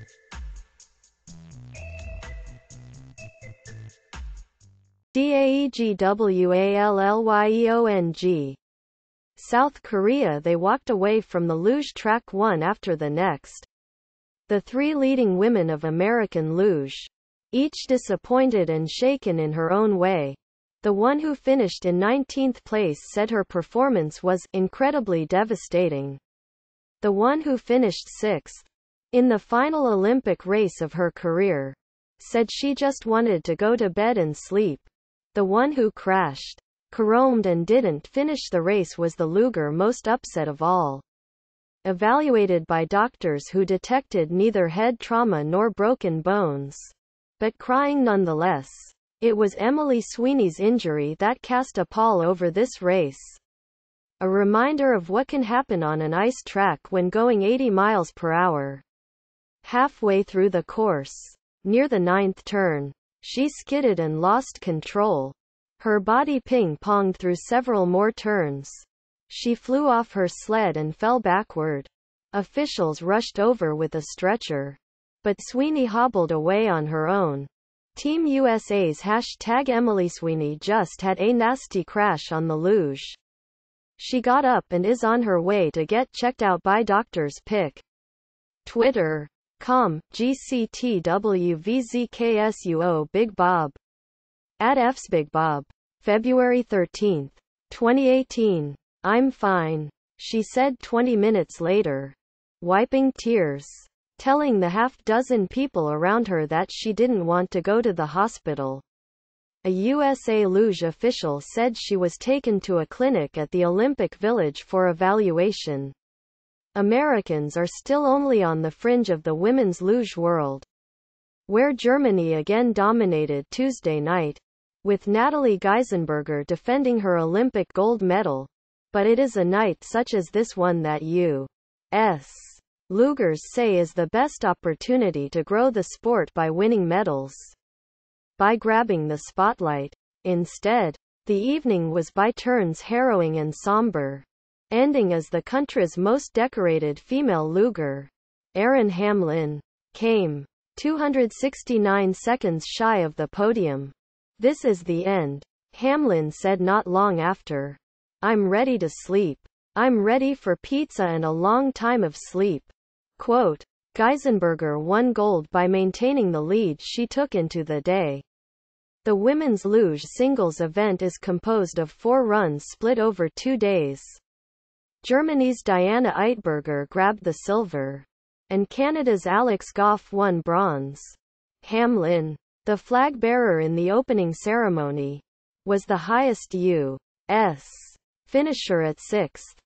Daegwallyong. South Korea. They walked away from the luge track one after the next. The three leading women of American luge, each disappointed and shaken in her own way. The one who finished in 19th place said her performance was incredibly devastating. The one who finished 6th in the final Olympic race of her career said she just wanted to go to bed and sleep. The one who crashed, caromed and didn't finish the race was the luger most upset of all. Evaluated by doctors who detected neither head trauma nor broken bones, but crying nonetheless, it was Emily Sweeney's injury that cast a pall over this race. A reminder of what can happen on an ice track when going 80 miles per hour. Halfway through the course, near the 9th turn, she skidded and lost control. Her body ping-ponged through several more turns. She flew off her sled and fell backward. Officials rushed over with a stretcher, but Sweeney hobbled away on her own. Team USA's #Emily Sweeney just had a nasty crash on the luge. She got up and is on her way to get checked out by doctors. Pic. Twitter.com, GCTWVZKSUO Big Bob. @FsBigBob. February 13, 2018. I'm fine, she said 20 minutes later, wiping tears, telling the half-dozen people around her that she didn't want to go to the hospital. A USA luge official said she was taken to a clinic at the Olympic Village for evaluation. Americans are still only on the fringe of the women's luge world, where Germany again dominated Tuesday night, with Natalie Geisenberger defending her Olympic gold medal. But it is a night such as this one that U.S. lugers say is the best opportunity to grow the sport by winning medals, by grabbing the spotlight. Instead, the evening was by turns harrowing and somber, ending as the country's most decorated female luger, Erin Hamlin, came 269 seconds shy of the podium. "This is the end," Hamlin said not long after. "I'm ready to sleep. I'm ready for pizza and a long time of sleep." Quote, Geisenberger won gold by maintaining the lead she took into the day. The women's luge singles event is composed of 4 runs split over 2 days. Germany's Diana Eitberger grabbed the silver, and Canada's Alex Goff won bronze. Hamlin, the flag bearer in the opening ceremony, was the highest U.S. finisher at 6th.